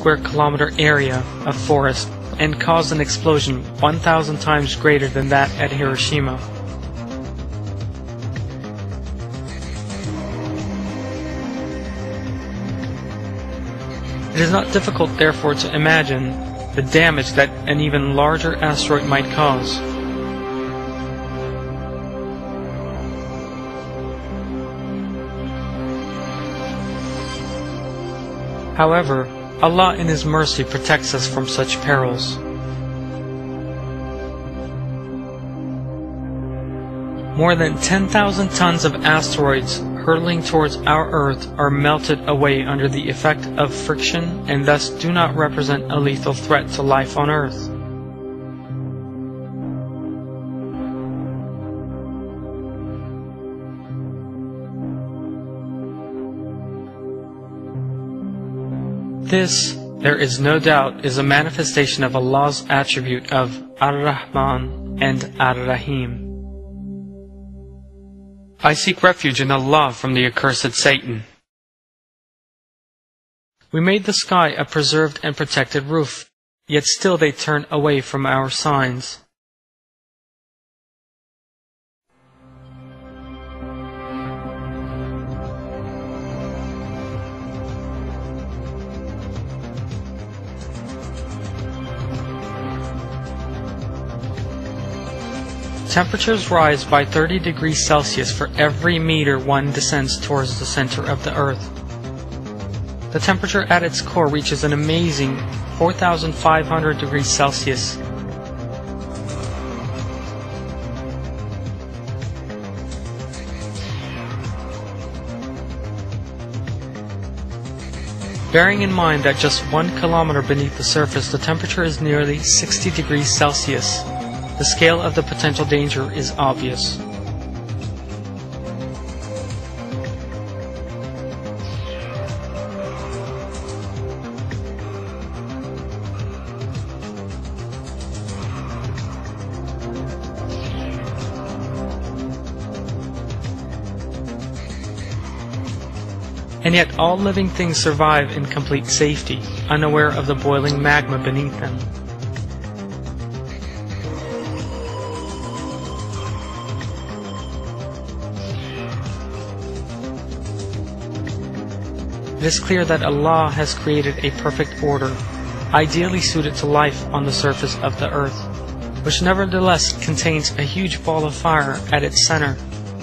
square kilometer area of forest and caused an explosion 1,000 times greater than that at Hiroshima. It is not difficult, therefore, to imagine the damage that an even larger asteroid might cause. However, Allah in His mercy protects us from such perils. More than 10,000 tons of asteroids hurtling towards our Earth are melted away under the effect of friction and thus do not represent a lethal threat to life on Earth. This, there is no doubt, is a manifestation of Allah's attribute of Ar-Rahman and Ar-Rahim. I seek refuge in Allah from the accursed Satan. We made the sky a preserved and protected roof, yet still they turn away from our signs. Temperatures rise by 30 degrees Celsius for every meter one descends towards the center of the Earth. The temperature at its core reaches an amazing 4,500 degrees Celsius. Bearing in mind that just 1 kilometer beneath the surface the temperature is nearly 60 degrees Celsius, the scale of the potential danger is obvious. And yet all living things survive in complete safety, unaware of the boiling magma beneath them. It is clear that Allah has created a perfect order, ideally suited to life on the surface of the earth, which nevertheless contains a huge ball of fire at its center.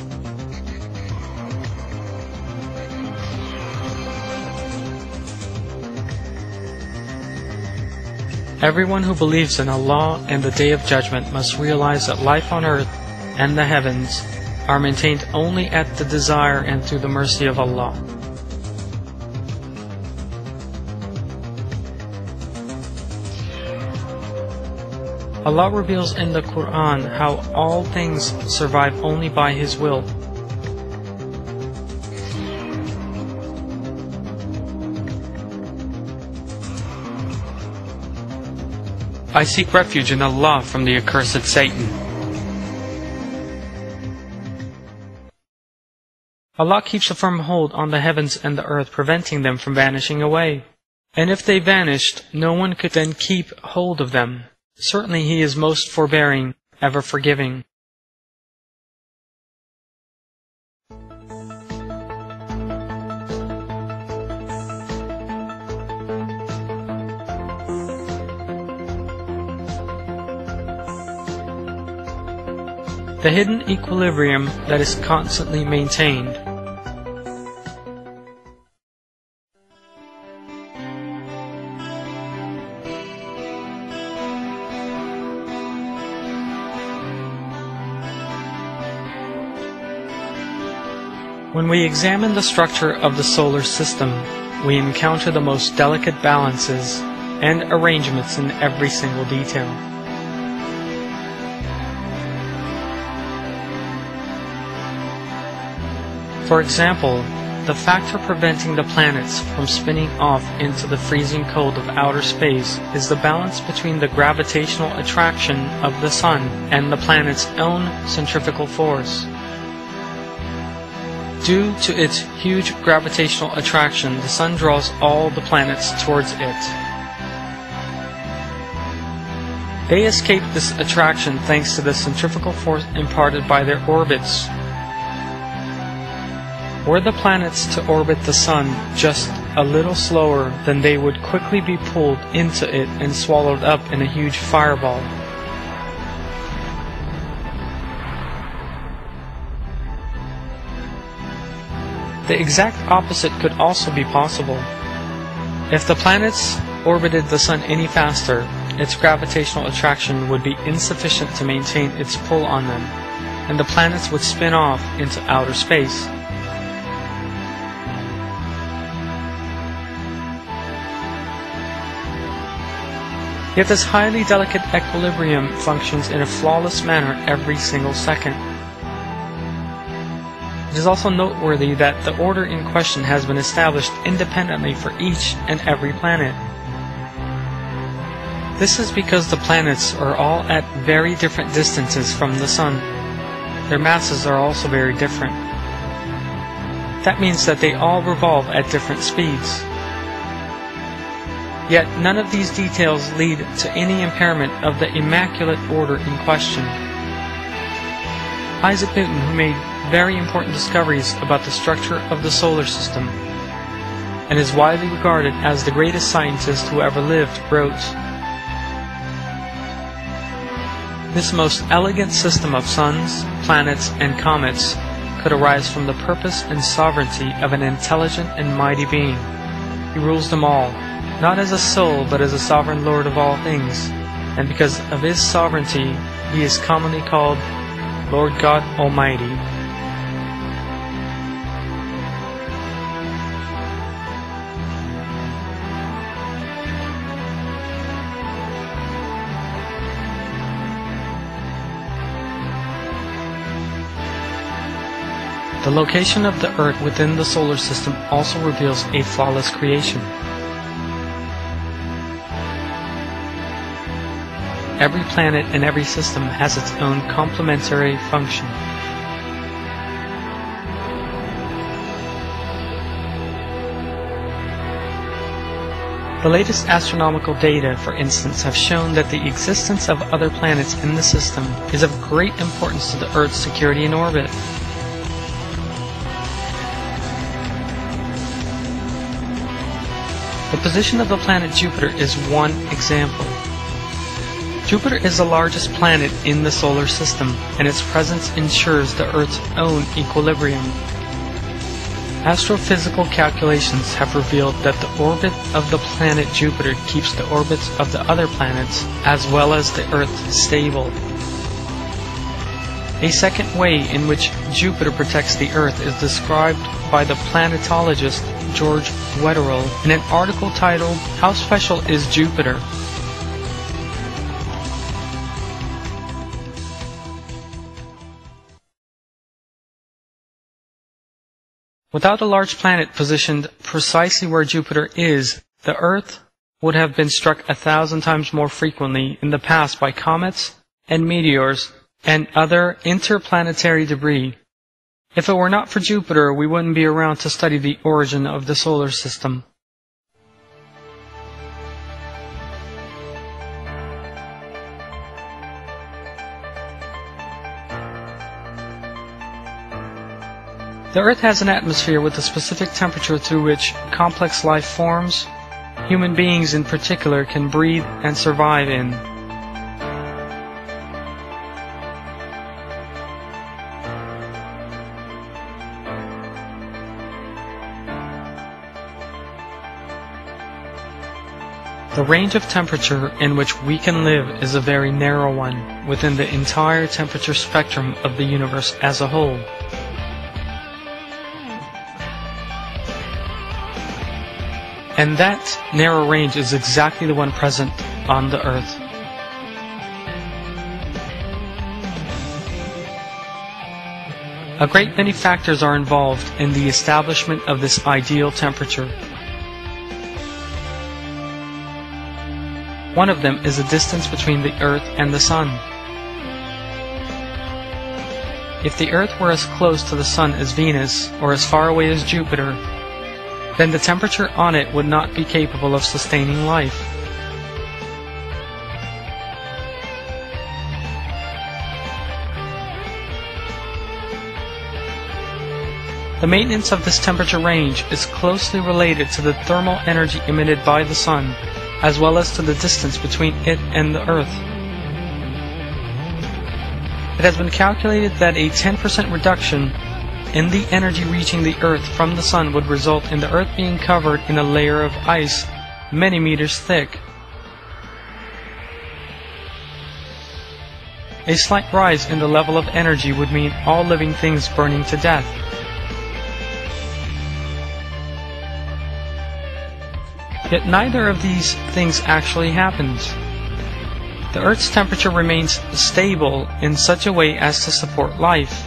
Everyone who believes in Allah and the Day of Judgment must realize that life on earth and the heavens are maintained only at the desire and through the mercy of Allah. Allah reveals in the Quran how all things survive only by His will. I seek refuge in Allah from the accursed Satan. Allah keeps a firm hold on the heavens and the earth, preventing them from vanishing away. And if they vanished, no one could then keep hold of them. Certainly He is most forbearing, ever forgiving. The hidden equilibrium that is constantly maintained. When we examine the structure of the solar system, we encounter the most delicate balances and arrangements in every single detail. For example, the factor preventing the planets from spinning off into the freezing cold of outer space is the balance between the gravitational attraction of the Sun and the planet's own centrifugal force. Due to its huge gravitational attraction, the Sun draws all the planets towards it. They escape this attraction thanks to the centrifugal force imparted by their orbits. Were the planets to orbit the Sun just a little slower, then they would quickly be pulled into it and swallowed up in a huge fireball. The exact opposite could also be possible. If the planets orbited the Sun any faster, its gravitational attraction would be insufficient to maintain its pull on them, and the planets would spin off into outer space. Yet this highly delicate equilibrium functions in a flawless manner every single second. It is also noteworthy that the order in question has been established independently for each and every planet. This is because the planets are all at very different distances from the Sun. Their masses are also very different. That means that they all revolve at different speeds. Yet none of these details lead to any impairment of the immaculate order in question. Isaac Newton, who made very important discoveries about the structure of the solar system, and is widely regarded as the greatest scientist who ever lived, wrote, "This most elegant system of suns, planets, and comets could arise from the purpose and sovereignty of an intelligent and mighty being. He rules them all, not as a soul, but as a sovereign Lord of all things, and because of his sovereignty, he is commonly called Lord God Almighty." The location of the Earth within the solar system also reveals a flawless creation. Every planet and every system has its own complementary function. The latest astronomical data, for instance, have shown that the existence of other planets in the system is of great importance to the Earth's security in orbit. The position of the planet Jupiter is one example. Jupiter is the largest planet in the solar system, and its presence ensures the Earth's own equilibrium. Astrophysical calculations have revealed that the orbit of the planet Jupiter keeps the orbits of the other planets, as well as the Earth, stable. A second way in which Jupiter protects the Earth is described by the planetologist George Wetherell in an article titled, "How Special is Jupiter?" Without a large planet positioned precisely where Jupiter is, the Earth would have been struck 1,000 times more frequently in the past by comets and meteors and other interplanetary debris. If it were not for Jupiter, we wouldn't be around to study the origin of the solar system. The Earth has an atmosphere with a specific temperature through which complex life forms, human beings in particular, can breathe and survive in. The range of temperature in which we can live is a very narrow one within the entire temperature spectrum of the universe as a whole. And that narrow range is exactly the one present on the Earth. A great many factors are involved in the establishment of this ideal temperature. One of them is the distance between the Earth and the Sun. If the Earth were as close to the Sun as Venus, or as far away as Jupiter, then the temperature on it would not be capable of sustaining life. The maintenance of this temperature range is closely related to the thermal energy emitted by the Sun, as well as to the distance between it and the Earth. It has been calculated that a 10% reduction in the energy reaching the Earth from the Sun would result in the Earth being covered in a layer of ice many meters thick. A slight rise in the level of energy would mean all living things burning to death. Yet neither of these things actually happens. The Earth's temperature remains stable in such a way as to support life.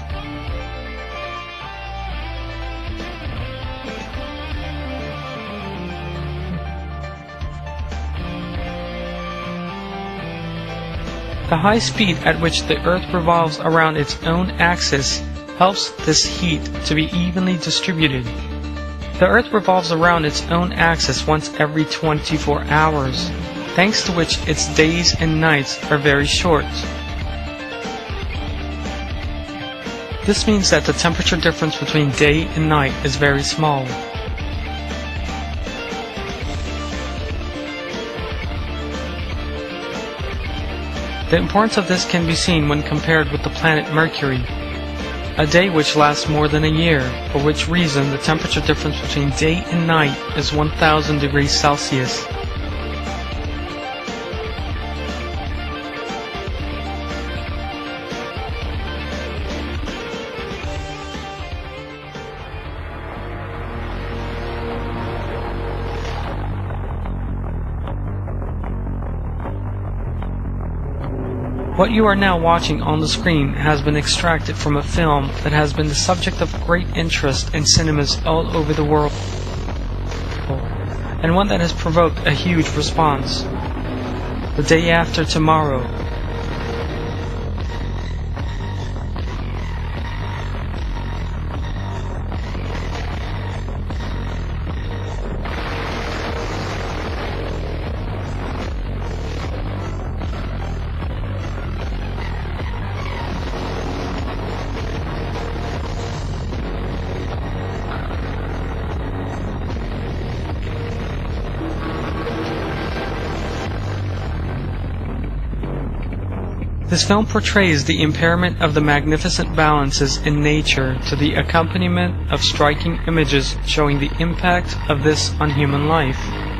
The high speed at which the Earth revolves around its own axis helps this heat to be evenly distributed. The Earth revolves around its own axis once every 24 hours, thanks to which its days and nights are very short. This means that the temperature difference between day and night is very small. The importance of this can be seen when compared with the planet Mercury, a day which lasts more than a year, for which reason the temperature difference between day and night is 1000 degrees Celsius. What you are now watching on the screen has been extracted from a film that has been the subject of great interest in cinemas all over the world, and one that has provoked a huge response. The Day After Tomorrow. This film portrays the impairment of the magnificent balances in nature to the accompaniment of striking images showing the impact of this on human life.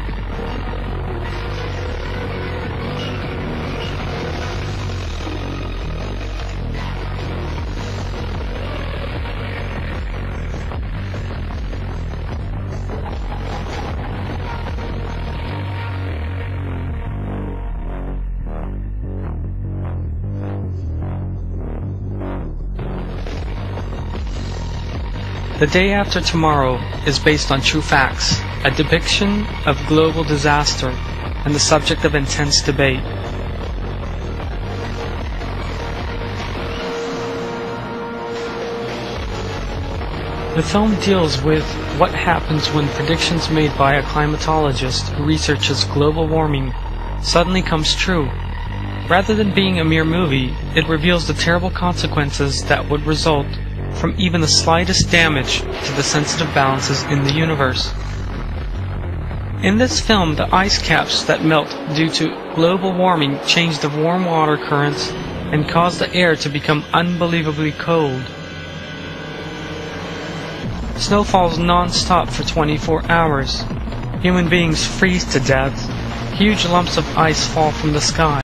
The Day After Tomorrow is based on true facts, a depiction of global disaster, and the subject of intense debate. The film deals with what happens when predictions made by a climatologist who researches global warming suddenly comes true. Rather than being a mere movie, it reveals the terrible consequences that would result from even the slightest damage to the sensitive balances in the universe. In this film, the ice caps that melt due to global warming change the warm water currents and cause the air to become unbelievably cold. Snow falls non-stop for 24 hours. Human beings freeze to death. Huge lumps of ice fall from the sky.